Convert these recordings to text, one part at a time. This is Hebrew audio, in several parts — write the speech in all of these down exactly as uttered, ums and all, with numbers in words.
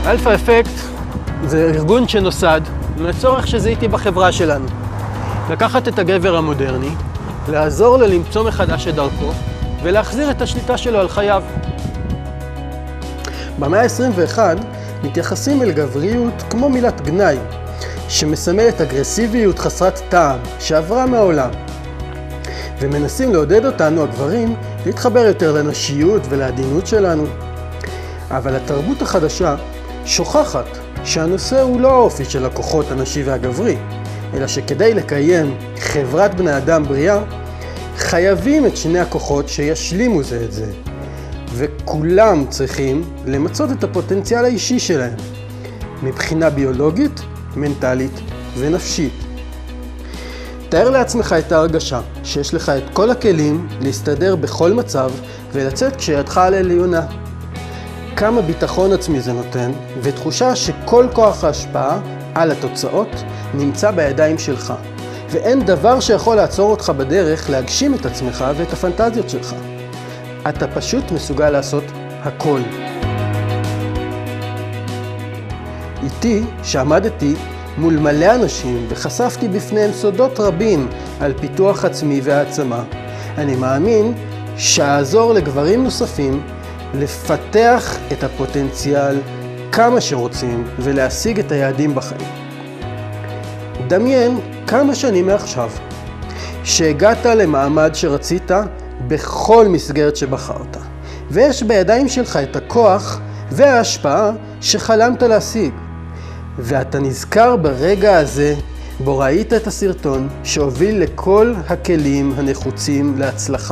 אלפא אפקט זה ארגון שנוסד מהצורך שזיהיתי בחברה שלנו. לקחת את הגבר המודרני, לעזור לו למצוא מחדש את דרכו ולהחזיר את השליטה שלו על חייו. במאה ה-עשרים ואחת מתייחסים אל גבריות כמו מילת גנאי, שמסמלת אגרסיביות חסרת טעם שעברה מהעולם. ומנסים לעודד אותנו, הגברים, להתחבר יותר לנשיות ולעדינות שלנו. אבל התרבות החדשה שוכחת שהנושא הוא לא האופי של הכוחות הנשי והגברי, אלא שכדי לקיים חברת בני אדם בריאה, חייבים את שני הכוחות שישלימו זה את זה. וכולם צריכים למצות את הפוטנציאל האישי שלהם, מבחינה ביולוגית, מנטלית ונפשית. תאר לעצמך את ההרגשה שיש לך את כל הכלים להסתדר בכל מצב ולצאת כשידך על עליונה. כמה ביטחון עצמי זה נותן, ותחושה שכל כוח ההשפעה על התוצאות נמצא בידיים שלך. ואין דבר שיכול לעצור אותך בדרך להגשים את עצמך ואת הפנטזיות שלך. אתה פשוט מסוגל לעשות הכל. איתי, שעמדתי מול מלא אנשים וחשפתי בפניהם סודות רבים על פיתוח עצמי והעצמה, אני מאמין שאעזור לגברים נוספים לפתח את הפוטנציאל כמה שרוצים ולהשיג את היעדים בחיים. דמיין כמה שנים מעכשיו שהגעת למעמד שרצית בכל מסגרת שבחרת, ויש בידיים שלך את הכוח וההשפעה שחלמת להשיג, ואתה נזכר ברגע הזה בו ראית את הסרטון שהוביל לכל הכלים הנחוצים להצלחה.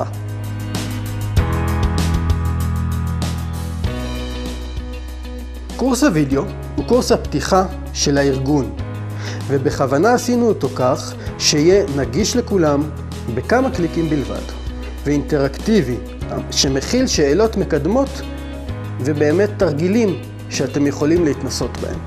קורס הוידאו הוא קורס הפתיחה של הארגון, ובכוונה עשינו אותו כך שיהיה נגיש לכולם בכמה קליקים בלבד, ואינטראקטיבי, שמכיל שאלות מקדמות ובאמת תרגילים שאתם יכולים להתנסות בהם.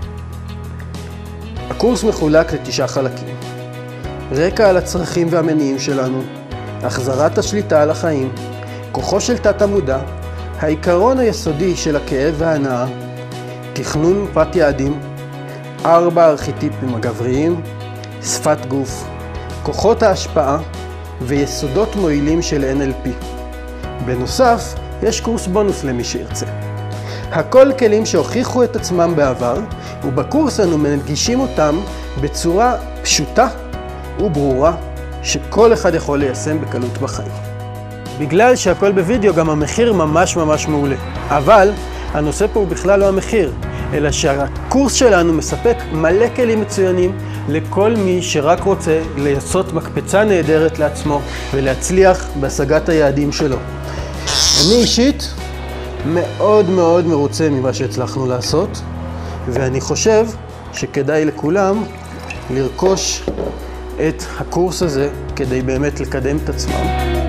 הקורס מחולק לתשעה חלקים: רקע על הצרכים והמניעים שלנו, החזרת השליטה על החיים, כוחו של תת המודע, העיקרון היסודי של הכאב וההנאה, תכנון מפת יעדים, ארבע ארכיטיפים הגבריים, שפת גוף, כוחות ההשפעה ויסודות מועילים של אן אל פי. בנוסף, יש קורס בונוס למי שירצה. הכל כלים שהוכיחו את עצמם בעבר, ובקורס אנו מנגישים אותם בצורה פשוטה וברורה שכל אחד יכול ליישם בקלות בחיים. בגלל שהכל בווידאו, גם המחיר ממש ממש מעולה. אבל הנושא פה הוא בכלל לא המחיר, אלא שהקורס שלנו מספק מלא כלים מצוינים לכל מי שרק רוצה לעשות מקפצה נהדרת לעצמו ולהצליח בהשגת היעדים שלו. אני אישית מאוד מאוד מרוצה ממה שהצלחנו לעשות, ואני חושב שכדאי לכולם לרכוש את הקורס הזה כדי באמת לקדם את עצמם.